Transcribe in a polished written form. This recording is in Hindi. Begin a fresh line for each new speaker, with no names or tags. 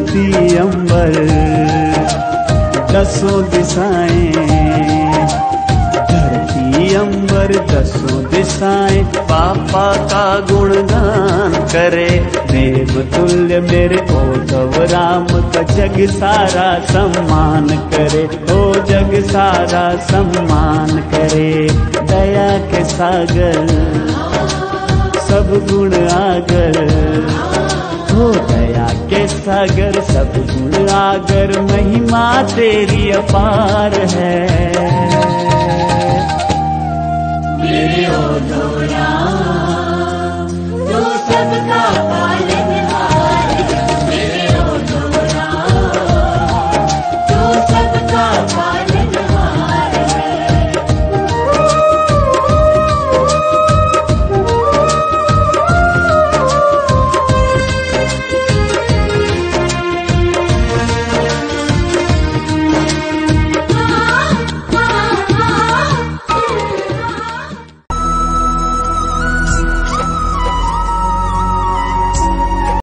धरती अंबर दसों दिशाएं, धरती अंबर दसों दिशाएं पापा का गुणगान करे। देव तुल्य मेरे उद्धव राम का जग सारा सम्मान करे, ओ जग सारा सम्मान करे। दया के सागर सब गुण आगर, हो दया के सागर सब गुण आगर, महिमा तेरी अपार है।
मेरे उद्धव राम तू सबका पाले